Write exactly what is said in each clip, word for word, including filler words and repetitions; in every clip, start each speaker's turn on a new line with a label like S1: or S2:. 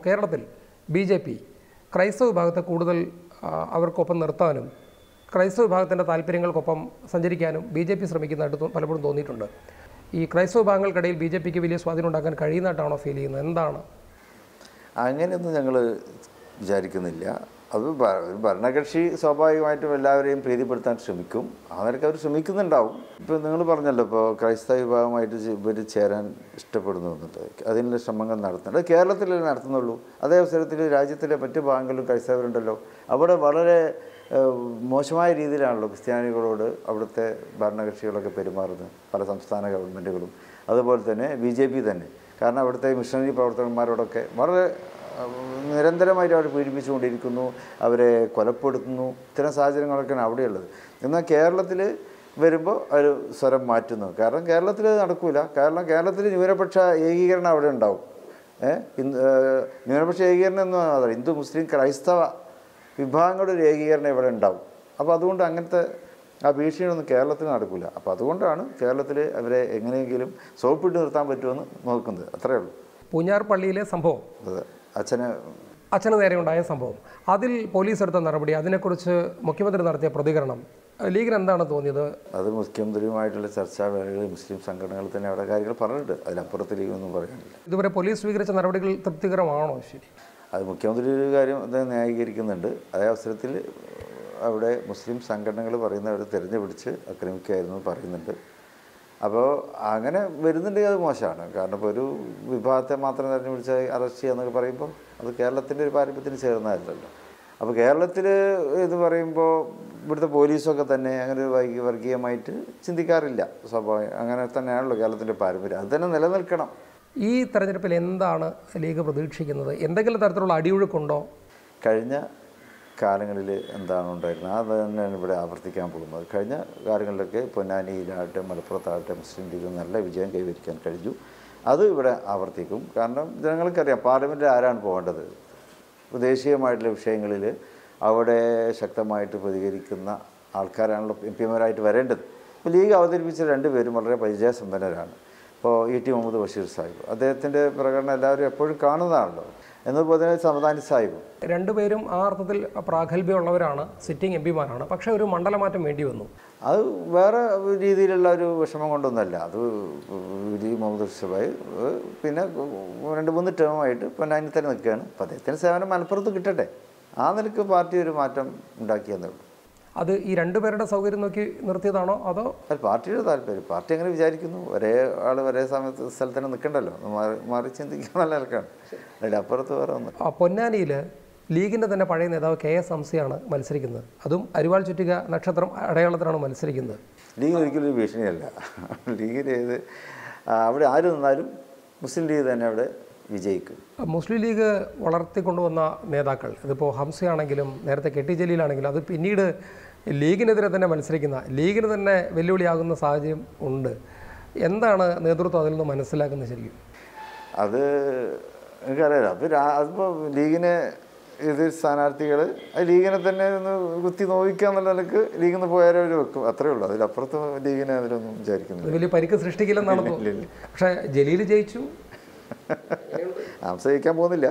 S1: കേരളത്തിൽ B J P ക്രൈസ്തവ വിഭാഗത്തെ കൂടുതൽ അവർക്കൊപ്പം നിർത്താനും ക്രൈസ്തവ വിഭാഗത്തിൻ്റെ താല്പര്യങ്ങൾക്കൊപ്പം സഞ്ചരിക്കാനും ബി ജെ പി ശ്രമിക്കുന്നതായിട്ട് പലപ്പോഴും തോന്നിയിട്ടുണ്ട്. ഈ ക്രൈസ്തവ വിഭാഗങ്ങൾക്കിടയിൽ ബി ജെ പിക്ക് വലിയ സ്വാധീനം ഉണ്ടാക്കാൻ കഴിയുന്നതായിട്ടാണോ ഫീൽ ചെയ്യുന്നത്? എന്താണ്?
S2: അങ്ങനെയൊന്നും ഞങ്ങൾ വിചാരിക്കുന്നില്ല. അത് ഭരണകക്ഷി സ്വാഭാവികമായിട്ടും എല്ലാവരെയും പ്രീതിപ്പെടുത്താൻ ശ്രമിക്കും. ആ നിലയ്ക്ക് അവർ ശ്രമിക്കുന്നുണ്ടാവും. ഇപ്പോൾ നിങ്ങൾ പറഞ്ഞല്ലോ, ഇപ്പോൾ ക്രൈസ്തവ വിഭാഗമായിട്ട് ഇവർ ചേരാൻ ഇഷ്ടപ്പെടുന്നു എന്നുണ്ട്. അതിനുള്ള ശ്രമങ്ങൾ നടത്തുന്നുണ്ട്. അത് കേരളത്തിലേ നടത്തുന്നുള്ളൂ. അതേ അവസരത്തിൽ രാജ്യത്തിലെ മറ്റു ഭാഗങ്ങളിലും ക്രൈസ്തവരുണ്ടല്ലോ. അവിടെ വളരെ മോശമായ രീതിയിലാണല്ലോ ക്രിസ്ത്യാനികളോട് അവിടുത്തെ ഭരണകക്ഷികളൊക്കെ പെരുമാറുന്നത്, പല സംസ്ഥാന ഗവൺമെൻറ്റുകളും. അതുപോലെ തന്നെ ബി ജെ പി തന്നെ. കാരണം അവിടുത്തെ മിഷണറി പ്രവർത്തകന്മാരോടൊക്കെ വളരെ നിരന്തരമായിട്ട് അവർ പീഡിപ്പിച്ചുകൊണ്ടിരിക്കുന്നു, അവരെ കൊലപ്പെടുത്തുന്നു. ഇത്തരം സാഹചര്യങ്ങളൊക്കെയാണ് അവിടെയുള്ളത്. എന്നാൽ കേരളത്തിൽ വരുമ്പോൾ ഒരു സ്വരം മാറ്റുന്നു. കാരണം കേരളത്തിൽ നടക്കില്ല. കാരണം കേരളത്തിൽ ന്യൂനപക്ഷ ഏകീകരണം അവിടെ ഉണ്ടാവും. ഏഹ് ന്യൂനപക്ഷ ഏകീകരണം എന്ന് പറഞ്ഞാൽ ഹിന്ദു മുസ്ലിം ക്രൈസ്തവ വിഭാഗങ്ങളുടെ ഒരു ഏകീകരണം ഇവിടെ ഉണ്ടാവും. അപ്പോൾ അതുകൊണ്ട് അങ്ങനത്തെ ആ ഭീഷണിയൊന്നും കേരളത്തിൽ നടക്കില്ല. അപ്പോൾ അതുകൊണ്ടാണ് കേരളത്തിൽ അവരെ എങ്ങനെയെങ്കിലും സോപ്പിട്ട് നിർത്താൻ പറ്റുമെന്ന് നോക്കുന്നത്. അത്രയേ ഉള്ളൂ.
S1: പൂഞ്ഞാർ പള്ളിയിലെ സംഭവം,
S2: അതെ, അച്ഛന്
S1: അച്ഛന് നേരെ ഉണ്ടായ സംഭവം, അതിൽ പോലീസ് എടുത്ത നടപടി, അതിനെക്കുറിച്ച് മുഖ്യമന്ത്രി നടത്തിയ പ്രതികരണം ലീഗിന് എന്താണ് തോന്നിയത്?
S2: അത് മുഖ്യമന്ത്രിയുമായിട്ടുള്ള ചർച്ചാ വേളകളിൽ മുസ്ലിം സംഘടനകൾ തന്നെ അവിടെ കാര്യങ്ങൾ പറഞ്ഞിട്ടുണ്ട്. അതിനപ്പുറത്ത് ലീഗൊന്നും പറയാനില്ല.
S1: ഇതുവരെ പോലീസ് സ്വീകരിച്ച നടപടികൾ തൃപ്തികരമാണോ? ശരി,
S2: അത് മുഖ്യമന്ത്രി ഒരു കാര്യം അദ്ദേഹം ന്യായീകരിക്കുന്നുണ്ട്. അതേ അവസരത്തിൽ അവിടെ മുസ്ലിം സംഘടനകൾ പറയുന്നവർ തിരഞ്ഞുപിടിച്ച് ആക്രമിക്കുകയായിരുന്നു പറയുന്നുണ്ട്. അപ്പോൾ അങ്ങനെ വരുന്നുണ്ടെങ്കിൽ അത് മോശമാണ്. കാരണം ഇപ്പോൾ ഒരു വിഭാഗത്തെ മാത്രം തിരഞ്ഞുപിടിച്ച് അറസ്റ്റ് ചെയ്യുക എന്നൊക്കെ പറയുമ്പോൾ അത് കേരളത്തിൻ്റെ ഒരു പാരമ്പര്യത്തിന് ചേർന്നതല്ലല്ലോ. അപ്പോൾ കേരളത്തിൽ ഇത് പറയുമ്പോൾ ഇവിടുത്തെ പോലീസൊക്കെ തന്നെ അങ്ങനെ ഒരു വർഗീയമായിട്ട് ചിന്തിക്കാറില്ല. സ്വാഭാവികം അങ്ങനെ തന്നെയാണല്ലോ കേരളത്തിൻ്റെ പാരമ്പര്യം. അത് തന്നെ നിലനിൽക്കണം.
S1: ഈ തെരഞ്ഞെടുപ്പിൽ എന്താണ് ലീഗ് പ്രതീക്ഷിക്കുന്നത്? എന്തെങ്കിലും തരത്തിലുള്ള അടിയൊഴുക്കുണ്ടോ?
S2: കഴിഞ്ഞ കാലങ്ങളിൽ എന്താണ് ഉണ്ടായിരുന്നത് അത് തന്നെയാണ് ഇവിടെ ആവർത്തിക്കാൻ പോകുന്നത്. കഴിഞ്ഞ കാലങ്ങളിലൊക്കെ പൊന്നാനിയിലാകട്ടെ മലപ്പുറത്താകട്ടെ മുസ്ലിം ലീഗ് നല്ല വിജയം കൈവരിക്കാൻ കഴിഞ്ഞു. അത് ഇവിടെ ആവർത്തിക്കും. കാരണം ജനങ്ങൾക്കറിയാം പാർലമെൻറ്റിൽ ആരാണ് പോകേണ്ടത്. ദേശീയമായിട്ടുള്ള വിഷയങ്ങളിൽ അവിടെ ശക്തമായിട്ട് പ്രതികരിക്കുന്ന ആൾക്കാരാണല്ലോ എം പിമാരായിട്ട് വരേണ്ടത്. ഇപ്പോൾ ലീഗ് അവതരിപ്പിച്ച രണ്ടുപേരും വളരെ പരിചയസമ്പന്നരാണ്. ഇപ്പോൾ ഇ ടി മുഹമ്മദ് ബഷീർ സാഹിബ്, അദ്ദേഹത്തിൻ്റെ പ്രകടനം എല്ലാവരും എപ്പോഴും കാണുന്നതാണല്ലോ. എന്നതുപോലെ തന്നെ സമദാനി സാഹിബും.
S1: രണ്ടുപേരും ആ അർത്ഥത്തിൽ പ്രാഗൽഭ്യമുള്ളവരാണ്, സിറ്റിംഗ് എം പിമാരാണ്. പക്ഷേ ഒരു മണ്ഡലമാറ്റം വേണ്ടി വന്നു.
S2: അത് വേറെ രീതിയിലുള്ള ഒരു വിഷമം കൊണ്ടൊന്നുമല്ല. അത് ഇ മുഹമ്മദ് ബഷീർ സാഹിബ് പിന്നെ രണ്ട് മൂന്ന് ടേമായിട്ട് പൊന്നാനി തന്നെ നിൽക്കുകയാണ്. അപ്പോൾ അദ്ദേഹത്തിന് സേവനം മലപ്പുറത്ത് കിട്ടട്ടെ. ആ നിലയ്ക്ക് പാർട്ടി ഒരു മാറ്റം ഉണ്ടാക്കിയെന്നേ ഉള്ളൂ.
S1: അത് ഈ രണ്ടുപേരുടെ സൗകര്യം നോക്കി നിർത്തിയതാണോ അതോ
S2: അത് പാർട്ടിയുടെ താല്പര്യം? പാർട്ടി അങ്ങനെ വിചാരിക്കുന്നു. ഒരേ ആൾ ഒരേ സമയത്ത് സ്ഥലത്ത് തന്നെ നിൽക്കണ്ടല്ലോ. മാറി മാറി ചിന്തിക്കാൻ നല്ല നിൽക്കണം. അതിൻ്റെ അപ്പുറത്ത് വേറെ ഒന്ന്.
S1: പൊന്നാനിയിൽ ലീഗിൻ്റെ തന്നെ പഴയ നേതാവ് കെ എസ് ഹംസയാണ് മത്സരിക്കുന്നത്. അതും അരിവാൾ ചുറ്റിക നക്ഷത്രം അടയാളത്തിലാണ് മത്സരിക്കുന്നത്.
S2: ലീഗ് ഒരിക്കലും ഒരു ഭീഷണിയല്ല. ലീഗിൽ ഏത് അവിടെ ആര് നിന്നാലും മുസ്ലിം ലീഗ് തന്നെ അവിടെ വിജയിക്കും.
S1: മുസ്ലിം ലീഗ് വളർത്തിക്കൊണ്ടുവന്ന നേതാക്കൾ, ഇതിപ്പോൾ ഹംസയാണെങ്കിലും നേരത്തെ കെ ടി ജലീലാണെങ്കിലും, അത് പിന്നീട് ലീഗിനെതിരെ തന്നെ മത്സരിക്കുന്ന, ലീഗിന് തന്നെ വെല്ലുവിളിയാകുന്ന സാഹചര്യം ഉണ്ട്. എന്താണ് നേതൃത്വം അതിൽ നിന്ന് മനസ്സിലാക്കുന്നത് ശരിക്കും?
S2: അത് എനിക്കറിയാലോ. അപ്പോൾ അതിപ്പോൾ ലീഗിനെ എതിർ സ്ഥാനാർത്ഥികൾ ലീഗിനെ തന്നെ ഒന്ന് കുത്തി നോവിക്കുക എന്നുള്ള നിലക്ക് ലീഗിൽ നിന്ന് പോയാലും അവർ വെക്കും. അത്രേ ഉള്ളൂ. അതിലപ്പുറത്ത് ലീഗിനെ അതിലൊന്നും വിചാരിക്കുന്നില്ല.
S1: വലിയ പരിക്ക് സൃഷ്ടിക്കില്ലെന്നാണ് തോന്നുന്നത്. പക്ഷേ ജലീൽ ജയിച്ചു,
S2: ഹംസ ജയിക്കാൻ പോകുന്നില്ല.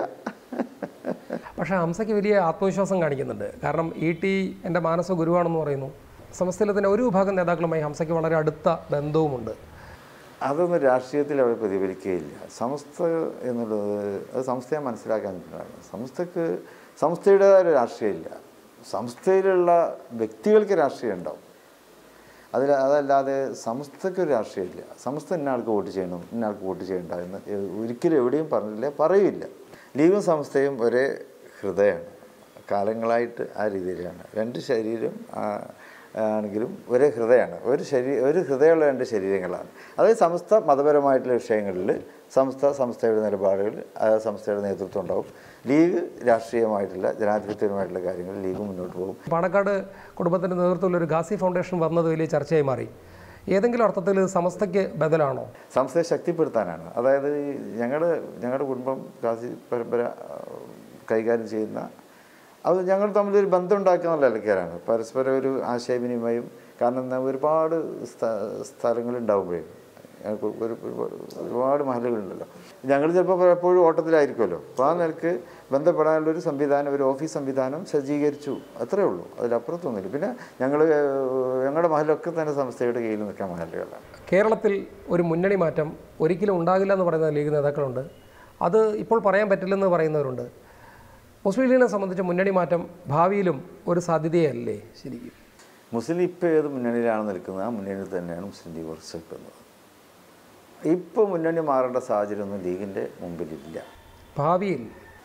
S1: പക്ഷേ ഹംസയ്ക്ക് വലിയ ആത്മവിശ്വാസം കാണിക്കുന്നുണ്ട്. കാരണം ഇ ടി എൻ്റെ മാനസ ഗുരുവാണെന്ന് പറയുന്നു. സമസ്തയിലെ തന്നെ ഒരു വിഭാഗം നേതാക്കളുമായി ഹംസയ്ക്ക് വളരെ അടുത്ത ബന്ധവുമുണ്ട്.
S2: അതൊന്നും രാഷ്ട്രീയത്തിൽ അവിടെ പ്രതിഫലിക്കുകയില്ല. സമസ്ത എന്നുള്ളത് അത് സംസ്ഥയെ മനസ്സിലാക്കാൻ പറ്റുന്നതാണ്. സംസ്ഥക്ക് സംസ്ഥയുടേതായ ഒരു രാഷ്ട്രീയമില്ല. സംസ്ഥയിലുള്ള വ്യക്തികൾക്ക് രാഷ്ട്രീയം ഉണ്ടാവും. അതിൽ അതല്ലാതെ സംസ്ഥയ്ക്കൊരു രാഷ്ട്രീയമില്ല. സംസ്ഥ ഇന്നയാൾക്ക് വോട്ട് ചെയ്യണം, ഇന്നയാൾക്ക് വോട്ട് ചെയ്യണ്ട എന്ന് ഒരിക്കലും എവിടെയും പറഞ്ഞില്ല, പറയില്ല. ലീഗും സംസ്ഥയും ഒരേ ഹൃദയമാണ്. കാലങ്ങളായിട്ട് ആ രീതിയിലാണ്. രണ്ട് ശരീരം ആണെങ്കിലും ഒരേ ഹൃദയമാണ്. ഒരു ശരീര ഒരു ഹൃദയമുള്ള രണ്ട് ശരീരങ്ങളാണ്. അതായത് സംസ്ഥ മതപരമായിട്ടുള്ള വിഷയങ്ങളിൽ സംസ്ഥ സംസ്ഥയുടെ നിലപാടുകൾ ആ സംസ്ഥയുടെ നേതൃത്വം ഉണ്ടാവും. ലീഗ് രാഷ്ട്രീയമായിട്ടുള്ള ജനാധിപത്യപരമായിട്ടുള്ള കാര്യങ്ങൾ ലീഗ് മുന്നോട്ട് പോകും.
S1: പാണക്കാട് കുടുംബത്തിൻ്റെ നേതൃത്വത്തിൽ ഒരു ഗാസി ഫൗണ്ടേഷൻ വന്നത് വലിയ ചർച്ചയായി മാറി. ഏതെങ്കിലും അർത്ഥത്തിൽ സമസ്തയ്ക്ക് ബദലാണോ?
S2: സംസ്ഥയെ ശക്തിപ്പെടുത്താനാണ്. അതായത് ഞങ്ങൾ ഞങ്ങളുടെ കുടുംബം ഗാസി പരമ്പര കൈകാര്യം ചെയ്യുന്ന അത് ഞങ്ങൾ തമ്മിലൊരു ബന്ധം ഉണ്ടാക്കുന്ന ആൾക്കാരാണ്. പരസ്പരം ഒരു ആശയവിനിമയം. കാരണം ഒരുപാട് സ്ഥ സ്ഥലങ്ങളുണ്ടാവുമ്പോഴേ ഒരു ഒരുപാട് മഹലുകളുണ്ടല്ലോ. ഞങ്ങൾ ചിലപ്പോൾ എപ്പോഴും ഓട്ടത്തിലായിരിക്കുമല്ലോ. അപ്പോൾ ആ നിലക്ക് ബന്ധപ്പെടാനുള്ളൊരു സംവിധാനം, ഒരു ഓഫീസ് സംവിധാനം സജ്ജീകരിച്ചു, അത്രയേ ഉള്ളൂ. അതിലപ്പുറത്തൊന്നുമില്ല. പിന്നെ ഞങ്ങൾ ഞങ്ങളുടെ മഹലൊക്കെ തന്നെ സംസ്ഥയുടെ കീഴിൽ നിൽക്കാൻ മഹലുകളാണ്.
S1: കേരളത്തിൽ ഒരു മുന്നണി മാറ്റം ഒരിക്കലും ഉണ്ടാകില്ല എന്ന് പറയുന്ന ലീഗ് നേതാക്കളുണ്ട്. അത് ഇപ്പോൾ പറയാൻ പറ്റില്ലെന്ന് പറയുന്നവരുണ്ട്. മുസ്ലിം ലീഗിനെ സംബന്ധിച്ച് മുന്നണി മാറ്റം ഭാവിയിലും ഒരു സാധ്യതയല്ലേ ശരിക്കും?
S2: മുസ്ലിം ലീഗ് ഇപ്പോൾ ഏത് മുന്നണിയിലാണ് നിൽക്കുന്നത് ആ മുന്നണിയിൽ തന്നെയാണ് മുസ്ലിം ലീഗ് ഉറച്ചു നിൽക്കുന്നത്. ഇപ്പോൾ മുന്നണി മാറേണ്ട സാഹചര്യമൊന്നും ലീഗിൻ്റെ മുമ്പിലില്ല.
S1: ഭാവിയിൽ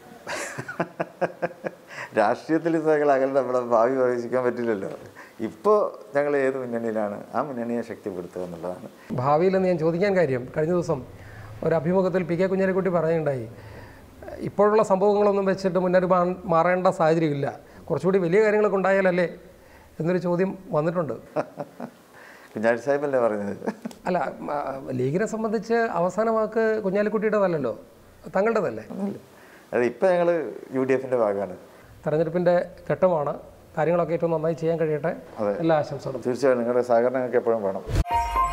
S2: രാഷ്ട്രീയത്തിൽ ഞങ്ങൾ അങ്ങനെ നമ്മുടെ ഭാവി പ്രവേശിക്കാൻ പറ്റില്ലല്ലോ. ഇപ്പോൾ ഞങ്ങൾ ഏത് മുന്നണിയിലാണ് ആ മുന്നണിയെ ശക്തിപ്പെടുത്തുക എന്നുള്ളതാണ്.
S1: ഭാവിയിലെന്ന് ഞാൻ ചോദിക്കാൻ കാര്യം, കഴിഞ്ഞ ദിവസം ഒരു അഭിമുഖത്തിൽ പി കെ കുഞ്ഞാലിക്കുട്ടി പറയുകയുണ്ടായി, ഇപ്പോഴുള്ള സംഭവങ്ങളൊന്നും വെച്ചിട്ട് മുന്നണി മാറേണ്ട സാഹചര്യമില്ല, കുറച്ചുകൂടി വലിയ കാര്യങ്ങളൊക്കെ ഉണ്ടായാലല്ലേ എന്നൊരു ചോദ്യം വന്നിട്ടുണ്ട്.
S2: കുഞ്ഞാലി സാഹിബല്ലേ പറഞ്ഞത്?
S1: അല്ല, ലീഗിനെ സംബന്ധിച്ച് അവസാന വാക്ക് കുഞ്ഞാലിക്കുട്ടിയുടേതല്ലല്ലോ, തങ്ങളുടേതല്ലേ?
S2: അതെ, ഇപ്പം ഞങ്ങൾ യു ഡി എഫിൻ്റെ ഭാഗമാണ്.
S1: തെരഞ്ഞെടുപ്പിൻ്റെ ഘട്ടമാണ്, കാര്യങ്ങളൊക്കെ ഏറ്റവും നന്നായി ചെയ്യാൻ കഴിയട്ടെ. എല്ലാ ആശംസകളും.
S2: തീർച്ചയായും നിങ്ങളുടെ സഹകരണം ഞങ്ങൾക്ക് എപ്പോഴും വേണം.